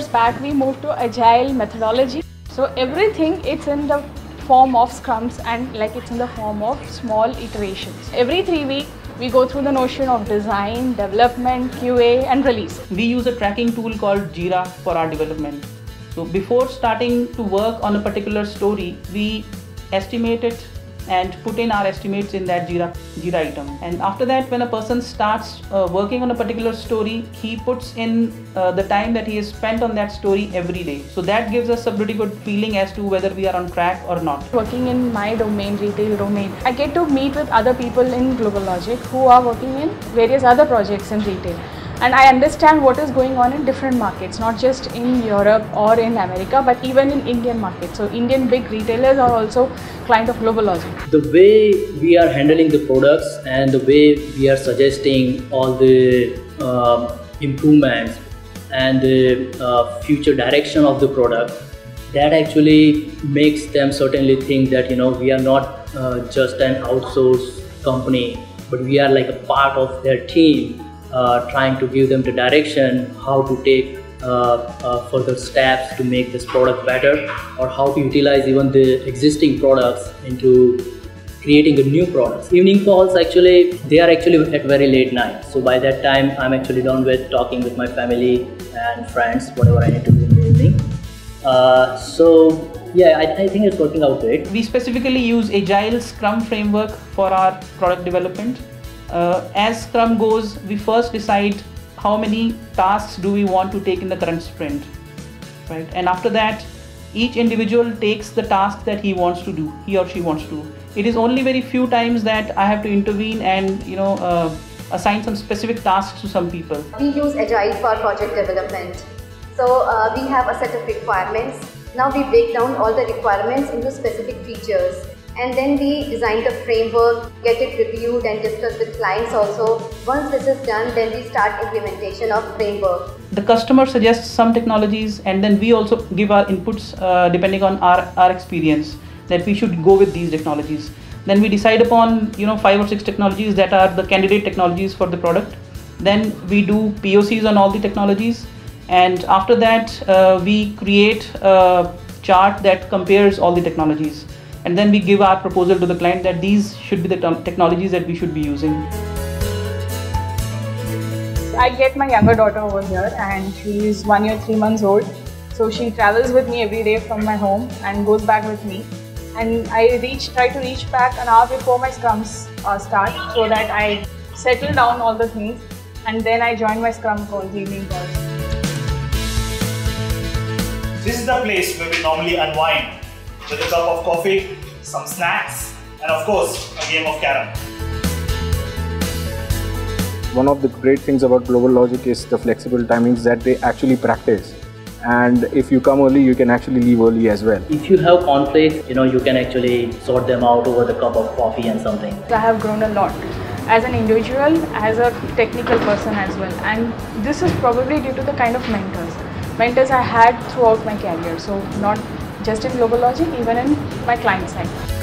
back, we moved to agile methodology. So everything, it's in the form of scrums and like it's in the form of small iterations. Every 3 weeks, we go through the notion of design, development, QA and release. We use a tracking tool called Jira for our development. So before starting to work on a particular story, we estimate it and put in our estimates in that Jira item. And after that, when a person starts working on a particular story, he puts in the time that he has spent on that story every day. So that gives us a pretty good feeling as to whether we are on track or not. Working in my domain, retail domain, I get to meet with other people in GlobalLogic who are working in various other projects in retail. And I understand what is going on in different markets, not just in Europe or in America, but even in Indian markets. So Indian big retailers are also client of GlobalLogic. The way we are handling the products and the way we are suggesting all the improvements and the future direction of the product, that actually makes them certainly think that we are not just an outsourced company, but we are like a part of their team. Trying to give them the direction how to take further steps to make this product better, or how to utilize even the existing products into creating a new products. Evening calls, actually they are actually at very late night, so by that time I'm actually done with talking with my family and friends, whatever I need to do in the evening. So yeah, I think it's working out great. We specifically use Agile Scrum framework for our product development. As Scrum goes, we first decide how many tasks do we want to take in the current sprint, right? And after that, each individual takes the task that he or she wants to do. It is only very few times that I have to intervene and assign some specific tasks to some people. We use Agile for project development. So we have a set of requirements. Now we break down all the requirements into specific features. And then we design the framework, get it reviewed and discuss with clients also. Once this is done, then we start implementation of framework. The customer suggests some technologies, and then we also give our inputs depending on our experience that we should go with these technologies. Then we decide upon 5 or 6 technologies that are the candidate technologies for the product. Then we do POCs on all the technologies, and after that we create a chart that compares all the technologies. And then we give our proposal to the client that these should be the technologies that we should be using. I get my younger daughter over here and she is 1 year, 3 months old. So she travels with me every day from my home and goes back with me. And I try to reach back an hour before my scrums start, so that I settle down all the things and then I join my scrum calls, evening calls. This is the place where we normally unwind with a cup of coffee, some snacks, and of course, a game of carom. One of the great things about GlobalLogic is the flexible timings that they actually practice. And if you come early, you can actually leave early as well. If you have conflicts, you can actually sort them out over the cup of coffee and something. I have grown a lot as an individual, as a technical person as well. And this is probably due to the kind of mentors I had throughout my career. So not just in GlobalLogic, even in my client side.